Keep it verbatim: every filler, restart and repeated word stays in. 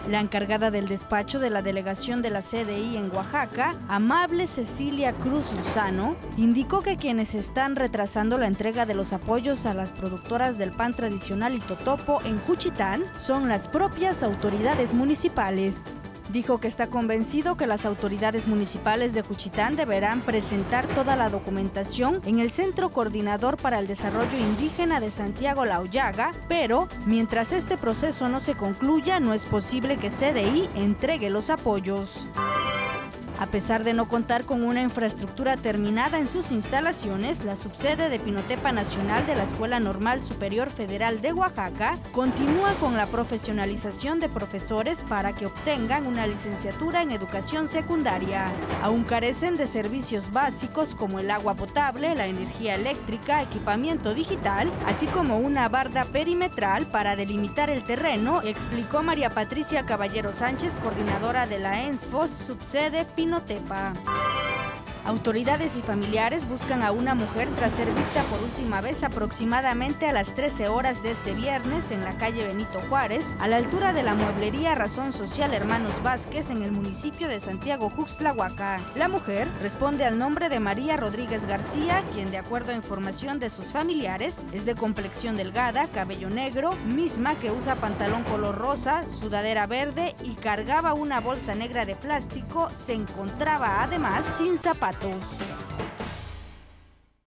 La encargada del despacho de la delegación de la C D I en Oaxaca, Amable Cecilia Cruz Lozano, indicó que quienes están retrasando la entrega de los apoyos a las productoras del pan tradicional y totopo en Juchitán son las propias autoridades municipales. Dijo que está convencido que las autoridades municipales de Juchitán deberán presentar toda la documentación en el Centro Coordinador para el Desarrollo Indígena de Santiago La Hoyaga, pero mientras este proceso no se concluya, no es posible que C D I entregue los apoyos. A pesar de no contar con una infraestructura terminada en sus instalaciones, la subsede de Pinotepa Nacional de la Escuela Normal Superior Federal de Oaxaca continúa con la profesionalización de profesores para que obtengan una licenciatura en educación secundaria. Aún carecen de servicios básicos como el agua potable, la energía eléctrica, equipamiento digital, así como una barda perimetral para delimitar el terreno, explicó María Patricia Caballero Sánchez, coordinadora de la ENSFOS, subsede Pinotepa. Pinotepa. Autoridades y familiares buscan a una mujer tras ser vista por última vez aproximadamente a las trece horas de este viernes en la calle Benito Juárez, a la altura de la mueblería Razón Social Hermanos Vázquez en el municipio de Santiago Juxtlahuaca. La mujer responde al nombre de María Rodríguez García, quien de acuerdo a información de sus familiares es de complexión delgada, cabello negro, misma que usa pantalón color rosa, sudadera verde y cargaba una bolsa negra de plástico. Se encontraba además sin zapatos.